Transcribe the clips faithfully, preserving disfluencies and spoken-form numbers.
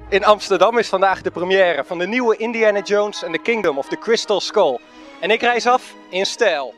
In Amsterdam is vandaag de première van de nieuwe Indiana Jones and the Kingdom of the Crystal Skull. En ik reis af in stijl.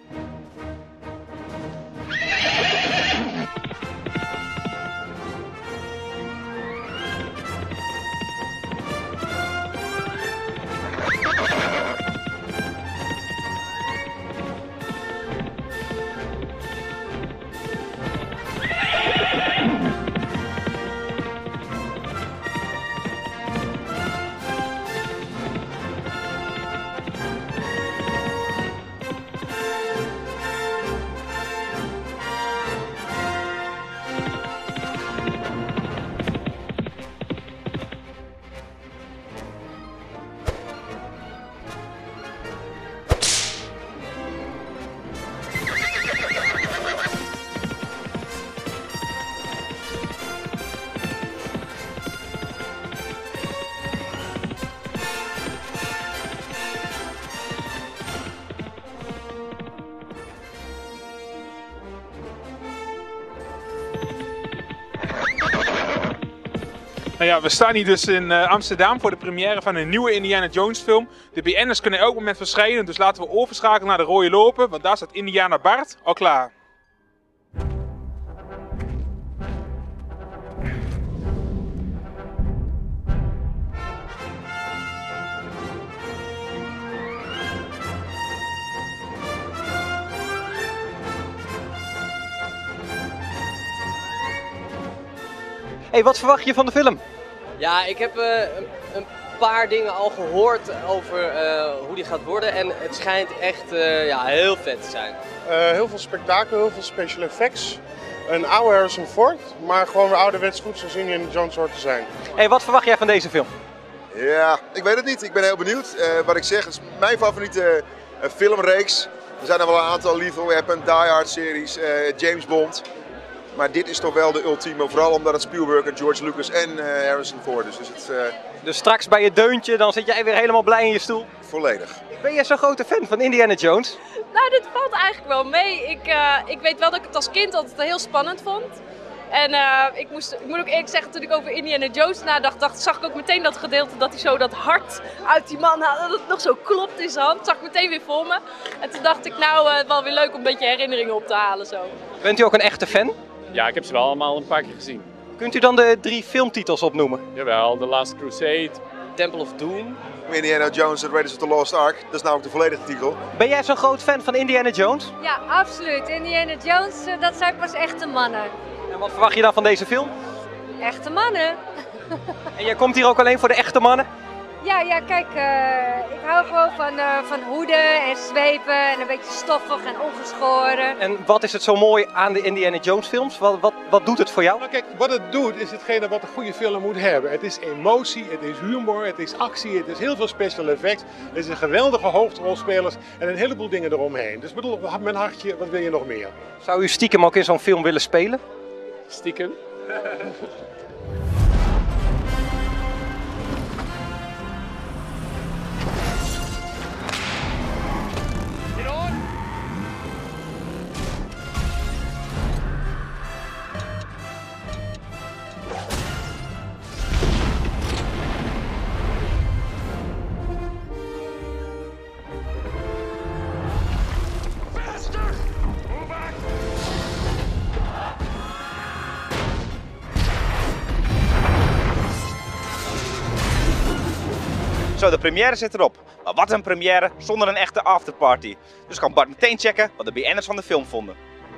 Nou ja, we staan hier dus in uh, Amsterdam voor de première van een nieuwe Indiana Jones film. De B N'ers kunnen elk moment verschijnen, dus laten we overschakelen naar de rode lopen, want daar staat Indiana Bart al klaar. Hey, wat verwacht je van de film? Ja, ik heb uh, een, een paar dingen al gehoord over uh, hoe die gaat worden en het schijnt echt uh, ja, heel vet te zijn. Uh, heel veel spektakel, heel veel special effects. Een oude Harrison Ford, maar gewoon weer ouderwets goed zoals Indiana Jones hoort te zijn. Hey, wat verwacht jij van deze film? Ja, ik weet het niet. Ik ben heel benieuwd. Uh, wat ik zeg, het is mijn favoriete uh, filmreeks. Er zijn er wel een aantal, Lethal Weapon, Die Hard series, uh, James Bond. Maar dit is toch wel de ultieme, vooral omdat het Spielberg en George Lucas en uh, Harrison Ford is. Dus, het, uh, dus straks bij je deuntje, dan zit jij weer helemaal blij in je stoel? Volledig. Ben jij zo'n grote fan van Indiana Jones? Nou, dit valt eigenlijk wel mee. Ik, uh, ik weet wel dat ik het als kind altijd heel spannend vond. En uh, ik, moest, ik moet ook eerlijk zeggen, toen ik over Indiana Jones nadacht, dacht, zag ik ook meteen dat gedeelte dat hij zo dat hart uit die man had, dat het nog zo klopt in zijn hand. Zag ik meteen weer voor me. En toen dacht ik, nou, uh, wel weer leuk om een beetje herinneringen op te halen zo. Bent u ook een echte fan? Ja, ik heb ze wel allemaal een paar keer gezien. Kunt u dan de drie filmtitels opnoemen? Jawel, The Last Crusade, Temple of Doom. Indiana Jones and Raiders of the Lost Ark, dat is namelijk de volledige titel. Ben jij zo'n groot fan van Indiana Jones? Ja, absoluut. Indiana Jones, dat zijn pas echte mannen. En wat verwacht je dan van deze film? Echte mannen. En jij komt hier ook alleen voor de echte mannen? Ja, ja, kijk, uh, ik hou gewoon van, uh, van hoeden en zwepen en een beetje stoffig en ongeschoren. En wat is het zo mooi aan de Indiana Jones films? Wat, wat, wat doet het voor jou? Nou, kijk, wat het doet is hetgene wat een goede film moet hebben. Het is emotie, het is humor, het is actie, het is heel veel special effects. Het is een geweldige hoofdrolspelers en een heleboel dingen eromheen. Dus bedoel, mijn hartje, wat wil je nog meer? Zou u stiekem ook in zo'n film willen spelen? stiekem. Zo, de première zit erop. Maar wat een première zonder een echte afterparty. Dus kan Bart meteen checken wat de B N'ers van de film vonden.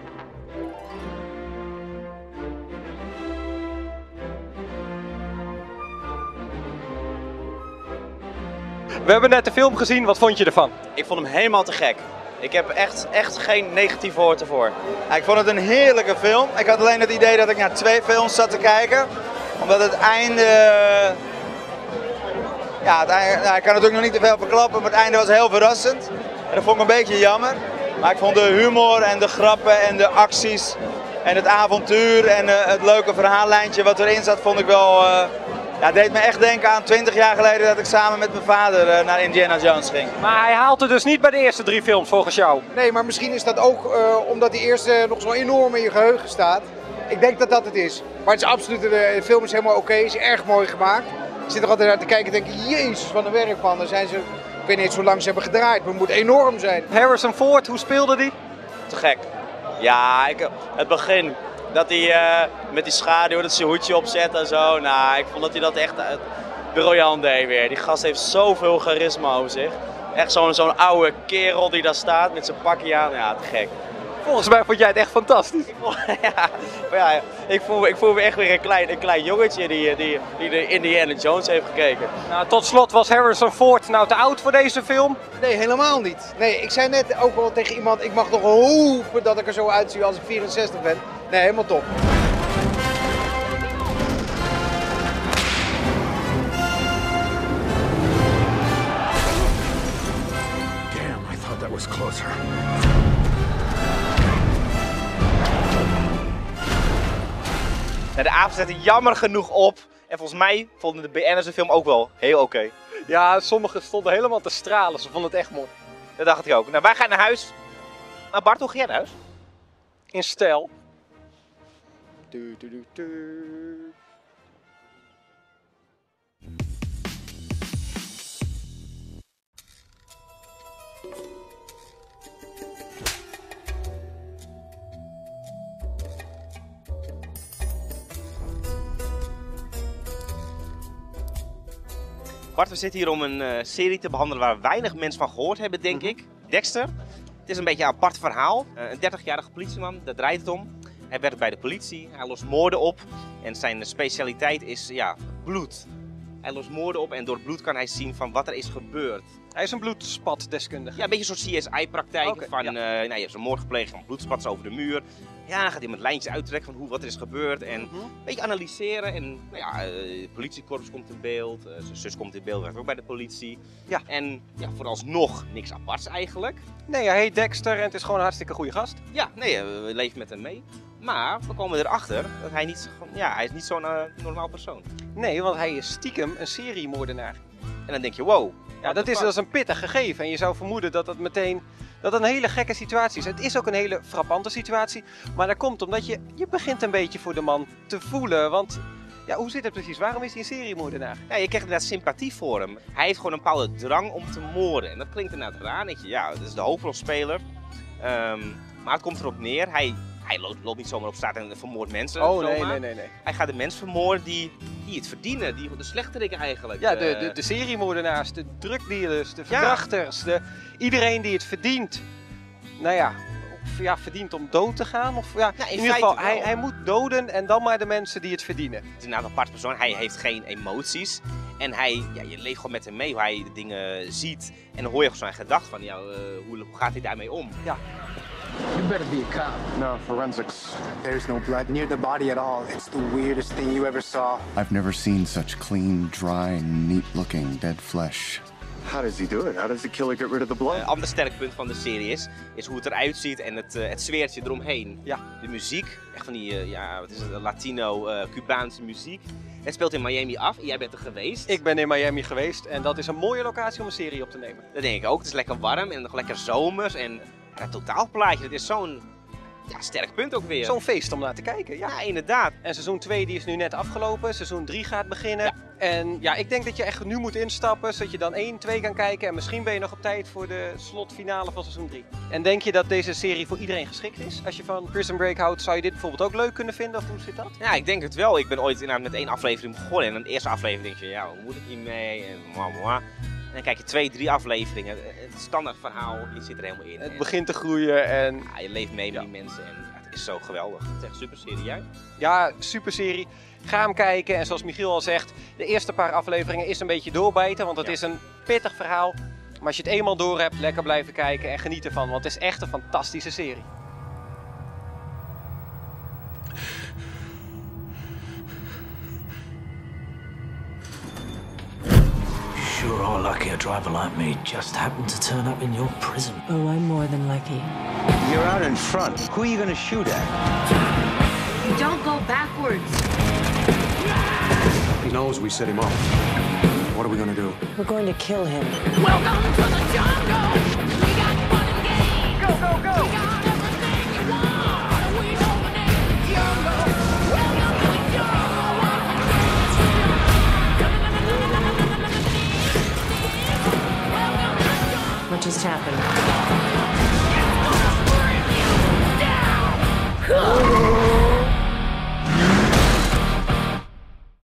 We hebben net de film gezien, wat vond je ervan? Ik vond hem helemaal te gek. Ik heb echt, echt geen negatieve woord ervoor. Ja, ik vond het een heerlijke film. Ik had alleen het idee dat ik naar twee films zat te kijken. Omdat het einde... Ja, het einde, nou, ik kan natuurlijk nog niet te veel verklappen, maar het einde was heel verrassend. En dat vond ik een beetje jammer. Maar ik vond de humor en de grappen en de acties en het avontuur en uh, het leuke verhaallijntje wat erin zat, vond ik wel... Uh, ja, deed me echt denken aan twintig jaar geleden dat ik samen met mijn vader uh, naar Indiana Jones ging. Maar hij haalt het dus niet bij de eerste drie films volgens jou? Nee, maar misschien is dat ook uh, omdat die eerste nog zo enorm in je geheugen staat. Ik denk dat dat het is. Maar het is absoluut, de film is helemaal oké, okay, is erg mooi gemaakt. zit er altijd naar te kijken en denk ik, jezus, wat een werkman. Dan zijn ze, ik weet niet eens hoe lang ze hebben gedraaid, maar het moet enorm zijn. Harrison Ford, hoe speelde die? Te gek. Ja, ik, het begin. Dat hij uh, met die schaduw, dat zijn hoedje opzet en zo. Nou, ik vond dat hij dat echt uh, briljant deed weer. Die gast heeft zoveel charisma over zich. Echt zo'n zo'n oude kerel die daar staat met zijn pakje aan. Ja, te gek. Volgens mij vond jij het echt fantastisch. ja, maar ja, ik voel, ik voel me echt weer een klein, een klein jongetje die, die, die de Indiana Jones heeft gekeken. Nou, tot slot, was Harrison Ford nou te oud voor deze film? Nee, helemaal niet. Nee, ik zei net ook al tegen iemand, ik mag nog hopen dat ik er zo uitzie als ik vierenzestig ben. Nee, helemaal top. Damn, I thought that was closer. De avond zette jammer genoeg op. En volgens mij vonden de B N'ers de film ook wel heel oké. Okay. Ja, sommigen stonden helemaal te stralen. Ze vonden het echt mooi. Dat dacht ik ook. Nou, wij gaan naar huis. Nou Bart, hoe ga jij naar huis? In stijl. Du, du, du, du. Bart, we zitten hier om een uh, serie te behandelen waar weinig mensen van gehoord hebben, denk mm-hmm. ik. Dexter. Het is een beetje een apart verhaal. Uh, een dertigjarige politieman, daar draait het om. Hij werkt bij de politie, hij lost moorden op. En zijn specialiteit is ja, bloed. Hij lost moorden op en door bloed kan hij zien van wat er is gebeurd. Hij is een bloedspatdeskundige. Ja, een beetje een soort C S I-praktijk. Okay, van, ja. uh, nou, je hebt een moord gepleegd, van bloedspats over de muur. Ja, dan gaat hij met lijntjes uittrekken van hoe, wat er is gebeurd. En mm-hmm. een beetje analyseren. En nou ja, uh, het politiekorps komt in beeld. Uh, zijn zus komt in beeld, werkt ook bij de politie. Ja. En ja, vooralsnog niks aparts eigenlijk. Nee, hij heet Dexter en het is gewoon een hartstikke goede gast. Ja, nee, uh, we leven met hem mee. Maar we komen erachter dat hij niet, ja, hij is niet zo'n uh, normaal persoon. Nee, want hij is stiekem een seriemoordenaar. En dan denk je, wow. Ja, dat is, dat is een pittig gegeven. En je zou vermoeden dat dat meteen dat het een hele gekke situatie is. Het is ook een hele frappante situatie. Maar dat komt omdat je, je begint een beetje voor de man te voelen. Want ja, hoe zit het precies? Waarom is hij een seriemoordenaar? Ja, je krijgt inderdaad sympathie voor hem. Hij heeft gewoon een bepaalde drang om te moorden. En dat klinkt inderdaad raar. Denk je, ja, dat is de hoofdrolspeler. Um, maar het komt erop neer. Hij... Hij loopt, loopt niet zomaar op straat en vermoordt mensen. Oh nee, nee, nee, nee. Hij gaat de mensen vermoorden die, die het verdienen, die, de slechterikken eigenlijk. Ja, de, de, de seriemoordenaars, de drugdealers, de verkrachters, ja. de, iedereen die het verdient. Nou ja, of, ja, verdient om dood te gaan. Of, ja, ja, in, in ieder geval, hij, hij moet doden en dan maar de mensen die het verdienen. Het is een apart persoon, hij heeft geen emoties. En hij, ja, je leeft gewoon met hem mee, hoe hij de dingen ziet. En dan hoor je gewoon zijn gedachten van, ja, uh, hoe, hoe gaat hij daarmee om? Ja. You better be a cop. No, forensics. There's no blood near the body at all. It's the weirdest thing you ever saw. I've never seen such clean, dry, neat-looking dead flesh. How does he do it? How does the killer get rid of the blood? Een uh, ander sterk punt van de serie is, is hoe het eruit ziet en het, uh, het sfeertje eromheen. Ja. De muziek, echt van die, uh, ja, wat is het, Latino-Cubaanse uh, muziek. Het speelt in Miami af. Jij bent er geweest. Ik ben in Miami geweest en dat is een mooie locatie om een serie op te nemen. Dat denk ik ook. Het is lekker warm en nog lekker zomers en het totaalplaatje, dat is zo'n ja, sterk punt ook weer. Zo'n feest om naar te kijken, ja. Ja, inderdaad. En seizoen twee die is nu net afgelopen, seizoen drie gaat beginnen. Ja. En ja, ik denk dat je echt nu moet instappen, zodat je dan één, twee kan kijken. En misschien ben je nog op tijd voor de slotfinale van seizoen drie. En denk je dat deze serie voor iedereen geschikt is? Als je van Prison Break houdt, zou je dit bijvoorbeeld ook leuk kunnen vinden? Of hoe zit dat? Ja, ik denk het wel. Ik ben ooit inderdaad met één aflevering begonnen. En in de eerste aflevering denk je, ja, hoe moet ik hiermee? En mwah, mwah. En dan kijk je twee, drie afleveringen. Het standaard verhaal, je zit er helemaal in. Het en begint te groeien en... Ja, je leeft mee met ja. die mensen en ja, het is zo geweldig. Het is echt super serie, jij? Ja, super serie. Ga hem kijken en zoals Michiel al zegt, de eerste paar afleveringen is een beetje doorbijten, want het ja. is een pittig verhaal. Maar als je het eenmaal door hebt, lekker blijven kijken en geniet ervan, want het is echt een fantastische serie. Sure are lucky a driver like me just happened to turn up in your prison. Oh, I'm more than lucky. You're out in front. Who are you gonna shoot at? You don't go backwards. He knows we set him up. What are we gonna do? We're going to kill him. Welcome to the jungle. We got fun and games. Go, go, go. We got everything you want. We dominate the jungle. Welcome to the jungle. just happened?